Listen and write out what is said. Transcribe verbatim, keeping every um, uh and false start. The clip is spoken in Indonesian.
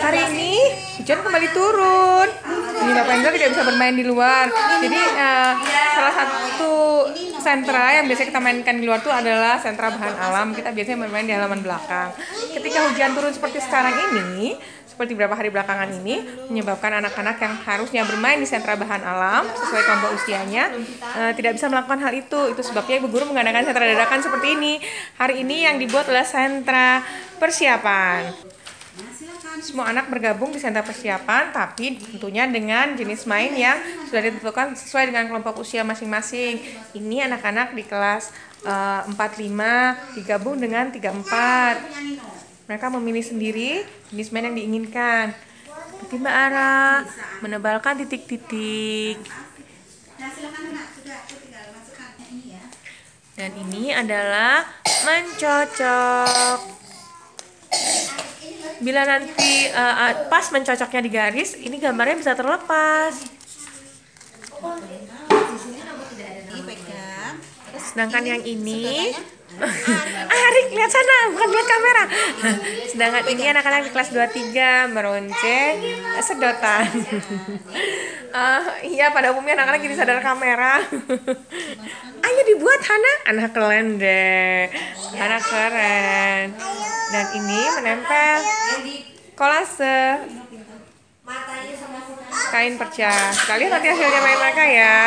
Hari ini hujan kembali turun. Ini Bapak Enggak tidak bisa bermain di luar. Jadi uh, salah satu sentra yang biasa kita mainkan di luar itu adalah sentra bahan alam. Kita biasanya bermain di halaman belakang. Ketika hujan turun seperti sekarang ini, seperti beberapa hari belakangan ini, menyebabkan anak-anak yang harusnya bermain di sentra bahan alam sesuai kelompok usianya uh, tidak bisa melakukan hal itu. Itu sebabnya ibu guru mengadakan sentra dadakan seperti ini. Hari ini yang dibuat adalah sentra persiapan. Semua anak bergabung di sentra persiapan, tapi tentunya dengan jenis main yang sudah ditentukan sesuai dengan kelompok usia masing-masing. Ini anak-anak di kelas uh, empat lima digabung dengan tiga empat. Mereka memilih sendiri jenis main yang diinginkan. Seperti Mbak Ara, menebalkan titik-titik. Dan ini adalah mencocok. Bila nanti uh, pas mencocoknya di garis, ini gambarnya bisa terlepas. Sedangkan yang ini, ah Arik, lihat sana, bukan lihat kamera. Sedangkan ini anak-anak di kelas dua tiga meronceng sedotan. uh, Iya, pada umumnya anak-anak jadi sadar kamera. Ayo dibuat Hana, anak keren deh, anak keren. Dan ini menempel kolase kain perca. Kita lihat nanti hasilnya main mereka ya.